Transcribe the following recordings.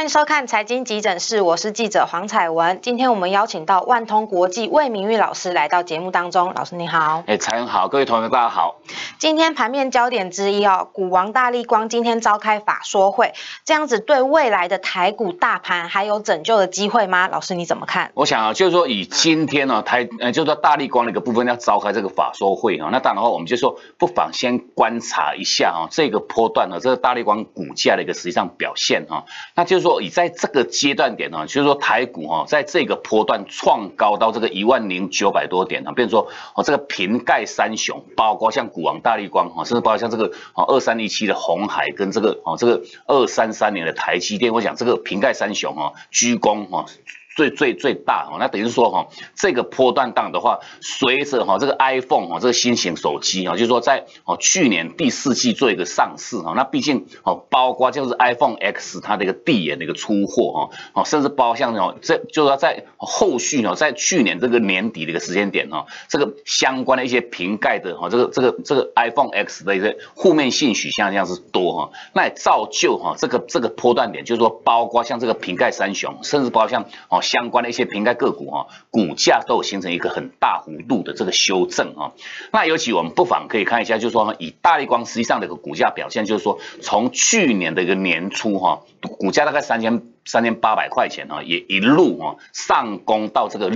迎收看财经急诊室，我是记者黄彩文。今天我们邀请到万通国际魏明玉老师来到节目当中，老师你好。 彩文好，各位同学大家好。 今天盘面焦点之一股王大立光今天召开法说会，这样子对未来的台股大盘还有拯救的机会吗？老师你怎么看？ 我想就是说以今天就是说大立光的一个部分要召开这个法说会那当然的话，我们就说不妨先观察一下这个波段这个大立光股价的一个实际上表现那就是说以在这个阶段点就是说台股在这个波段创高到这个10900多点变成说这个瓶盖三雄，包括像股王大立光甚至包括像这个2317的鸿海跟这个233年的台积电，我想这个瓶盖三雄居功最大那等于是说这个波段档的话，随着这个 iPhone 这个新型手机就是说在去年第4季做一个上市那毕竟包括就是 iPhone X 它的一个递延的一个出货甚至包括像这就是说在后续在去年这个年底的一个时间点这个相关的一些瓶盖的这个 iPhone X 的一些负面信息像这样是多那也造就这个波段点，就是说包括像这个瓶盖三雄，甚至包括像相关的一些瓶盖个股股价都有形成一个很大幅度的这个修正那尤其我们不妨可以看一下，就是说以大立光实际上的一个股价表现，就是说从去年的一个年初股价大概3800块钱也一路上攻到这个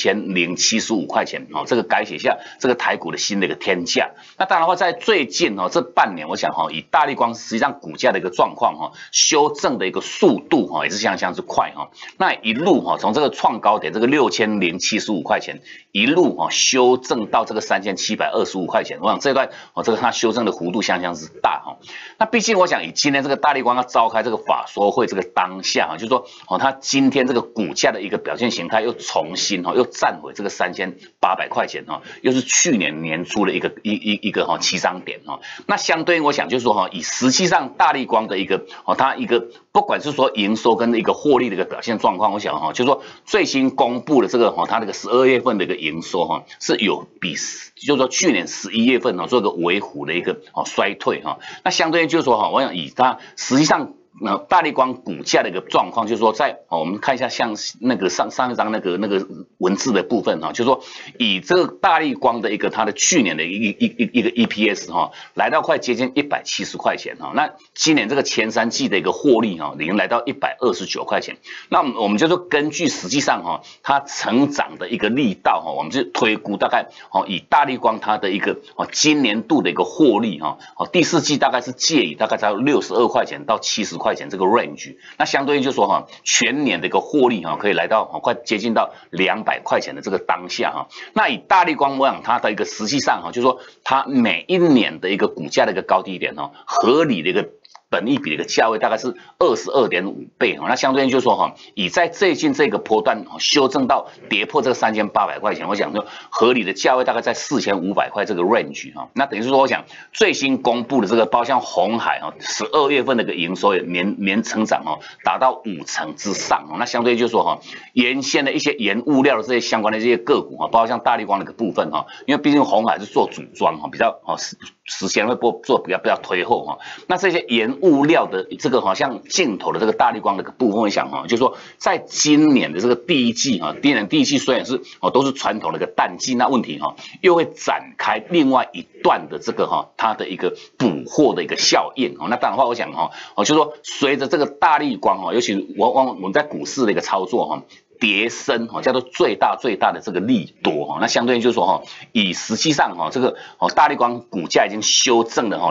6075块钱这个改写下这个台股的新的一个天价。那当然的话，在最近这半年，我想以大立光实际上股价的一个状况修正的一个速度也是相当之快那一路从这个创高点这个6075块钱一路修正到这个3725块钱，我想这段这个它修正的幅度相当之大那毕竟我想以今天这个大立光要召开这个法说会这个当下就是说它今天这个股价的一个表现形态又重新又站回这个3800块钱又是去年年初的一个起涨点那相对应我想就是说以实际上大立光的一个它一个不管是说营收跟一个获利的一个表现状况，我想就是说最新公布的这个它那个12月份的一个营收是有比就是说去年11月份做一个微幅的一个衰退那相对应就是说我想以它实际上大立光股价的一个状况，就是说在我们看一下像那个上一张那个文字的部分就是说以这个大立光的一个它的去年的一个 EPS 来到快接近170块钱那今年这个前3季的一个获利已经来到129块钱。那我们就说根据实际上它成长的一个力道我们就推估大概以大立光它的一个今年度的一个获利第4季大概是介于大概在62块钱到70块钱这个 range， 那相对于就是说全年的一个获利可以来到快接近到200块钱的这个当下那以大立光我想它的一个实际上就是说它每一年的一个股价的一个高低点合理的一个本益比的一个价位大概是22.5倍那相对应就是说以在最近这个波段修正到跌破这个3800块钱，我想说合理的价位大概在4500块这个 range那等于是说我想最新公布的这个包括像鸿海12月份的一个营收年成长达到50%之上那相对就是说原先的一些原物料的这些相关的这些个股包括像大立光的一个部分因为毕竟鸿海是做组装比较时间会做比较推后那这些原物料的这个像镜头的这个大立光的部分，我想就是说在今年的这个第一季今年第一季虽然是都是传统的一个淡季，那问题又会展开另外一段的这个它的一个补货的一个效应那当然的话我想就是说随着这个大立光尤其我们在股市的一个操作跌升叫做最大的这个利多那相对于就是说以实际上这个大立光股价已经修正了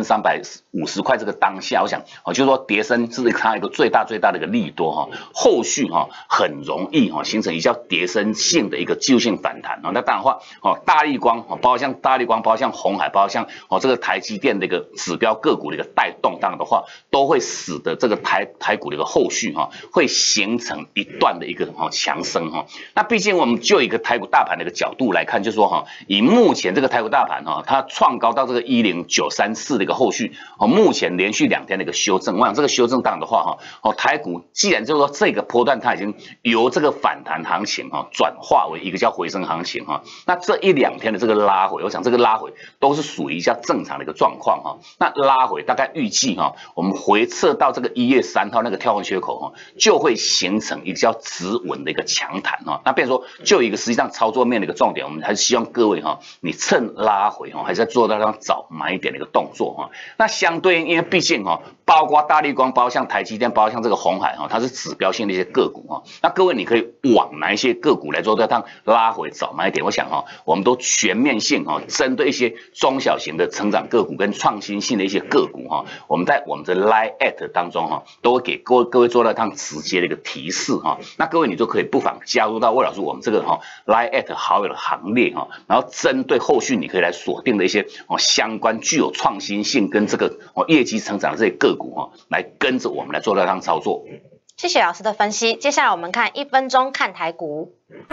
2350块这个当下，我想就是说跌升是它一个最大的一个利多后续很容易形成一较跌升性的一个技术性反弹那当然的话大立光包括像大立光包括像鸿海包括像这个台积电的一个指标个股的一个带动当然的话，都会使得这个台股的一个后续会形成一段的一个强升哈。那毕竟我们就一个台股大盘的一个角度来看，就是说哈，以目前这个台股大盘哈，它创高到这个10934的一个后续，目前连续2天的一个修正，我想这个修正档的话哈，台股既然就是说这个波段它已经由这个反弹行情转化为一个叫回升行情哈，那这1、2天的这个拉回，我想这个拉回都是属于一下正常的一个状况哈。那拉回大概预计我们回测到这个1月3号那个跳空缺口就会形成一个叫止稳的一个强弹那变成说就一个实际上操作面的一个重点，我们还是希望各位你趁拉回还是在做到让早买点的一个动作那相对因为毕竟包括大立光，包括像台积电，包括像这个鸿海它是指标性的一些个股那各位你可以往哪一些个股来做到让拉回早买点？我想我们都全面性针对一些中小型的成长个股跟创新性的一些个股我们在我们的 Line@ 当中都会给各位做到它直接的一个提示那各位你就可以不妨加入到魏老师我们这个Line@ 好友的行列然后针对后续你可以来锁定的一些相关具有创新性跟这个业绩成长的这些个股来跟着我们来做到这样操作。 谢谢老师的分析，接下来我们看1分钟看台股。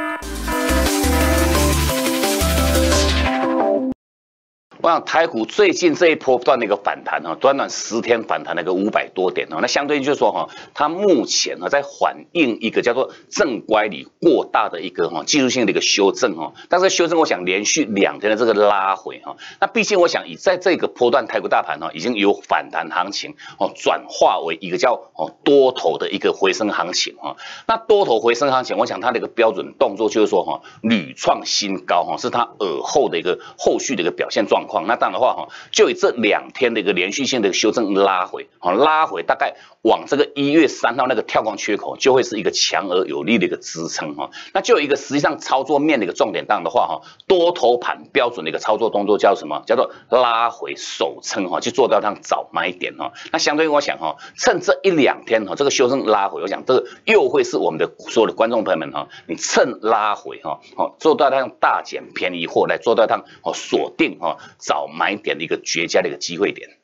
我想台股最近这一波段的一个反弹短短10天反弹了个500多点那相对就是说它目前在反映一个叫做正乖离过大的一个技术性的一个修正但是修正我想连续2天的这个拉回那毕竟我想以在这个波段台股大盘已经由反弹行情转化为一个叫多头的一个回升行情那多头回升行情，我想它的一个标准动作就是说屡创新高是它尔后的一个后续的一个表现状况。那当然的话就以这2天的一个连续性的修正拉回大概往这个1月3号那个跳空缺口就会是一个强而有力的一个支撑那就有一个实际上操作面的一个重点，当然的话多头盘标准的一个操作动作叫什么？叫做拉回守撑去做到让早买点那相对于我想趁这1、2天这个修正拉回，我想这个又会是我们的所有的观众朋友们你趁拉回做到让大减便宜货来做到让锁定早买点的一个绝佳的一个机会点。